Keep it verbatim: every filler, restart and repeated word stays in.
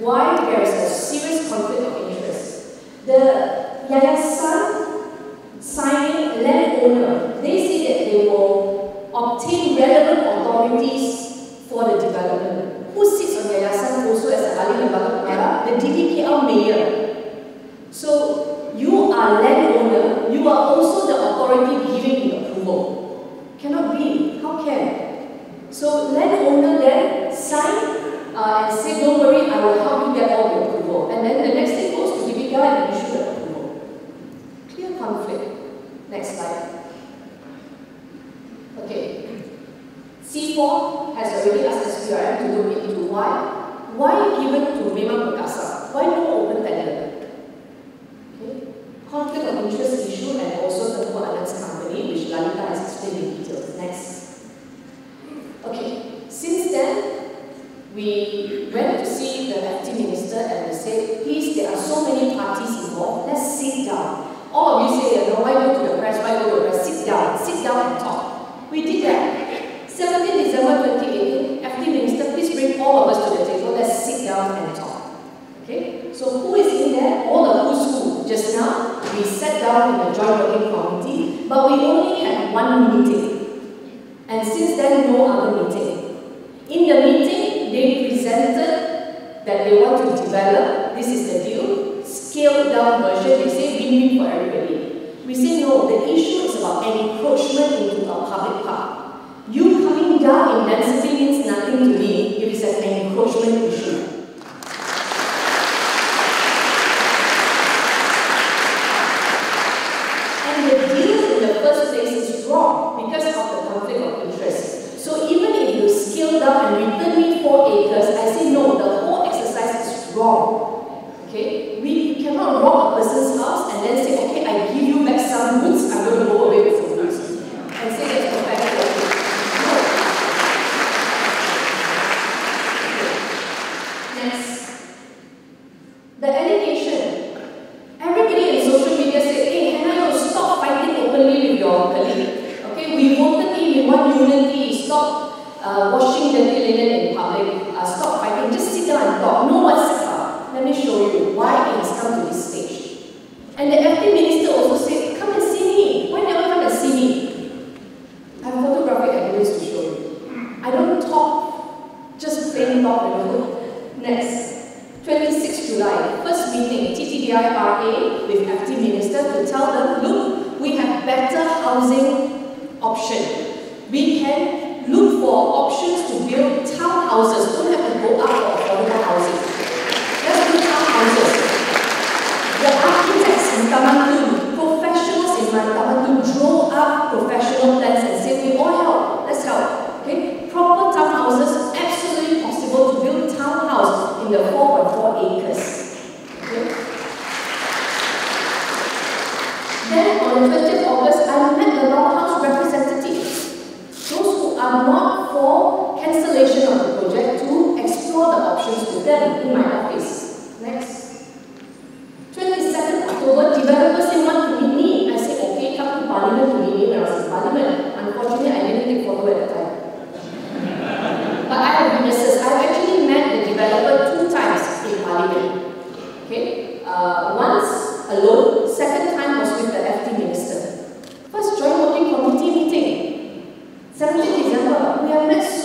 why there is a serious conflict of interest. The Yayasan signing landowner, they say that they will obtain relevant authorities for the development. Who sits on Yayasan also as a ahli lembaga negara? The D D K L mayor. So you are landowner, you are also the authority giving the approval. Cannot be. How can? So landowner then sign uh, and say, don't worry, I will help you get all the approval. And then the next thing goes to D B K L and issue the approval. Clear conflict. Next slide. Okay. C four has already asked S P R M to look into why. Why given to Memang Perkasa? Why no open tender? Okay. Conflict of interest issue and also the Anand's company, which Lalita has explained in detail. Next. Okay. Since then, we went to see the F T minister and we said, please, there are so many parties involved, let's sit down. All of you say, no, why go to the press, why go to the press? Sit down, sit down and talk. We did that. seventeenth December twenty eighteen, F T minister, please bring all of us to the table, let's sit down and talk. Okay? So who is in there? All the who's who. Just now, we sat down in the joint working committee, but we only had one meeting. And since then, no other meeting. In the meeting, they presented that they want to develop, this is the deal, scaled down version. They say win-win for everybody. We say no, the issue is about encroachment into a public park. You coming down in density means nothing to me if it's an encroachment issue. And the deal in the first place is wrong because of the conflict of interest. So even if you scale down and return me four acres, I say no, the whole exercise is wrong. Okay? We cannot rob a person's house and then say, okay, I give you back some goods, I'm going to go away with some goods. And say that's perfect. No. Okay. Next. The allegation. Everybody in social media said, hey, Hannah, you stop fighting openly with your colleague. Okay, we voted in, we want unity, stop uh, washing dirty linen in public, uh, stop fighting, just sit down and talk. No one sat down. Let me show you why it has come to this stage. And the F T minister also said, come and see me. Why never come and see me? I have photographic evidence to show you. I don't talk, just plain talk, you know. Next. twenty-sixth July, first meeting, T T D I R A with F T minister to tell them, look, we have better housing option. We can look for options to build townhouses. Don't have to go up for affordable housing. Let's do townhouses. The architects in Taman, professionals in Taman draw up professional plans and say, we all help. Let's help. Okay? Proper townhouses, absolutely possible to build townhouse in the four point four acres. Okay? Then on the twentieth of August, I met the Long House representatives, those who are not for cancellation of the project, to explore the options with them in my office. Next. twenty-second October, developers say want to meet me. I say, okay, come to Parliament to meet me when I was in Parliament. Unfortunately, I didn't take photo at the time. But I have witnesses. I've actually met the developer two times in Parliament. Okay? Uh, once alone, second time was with the F T minister. First joint working committee meeting, seventeenth December. We have met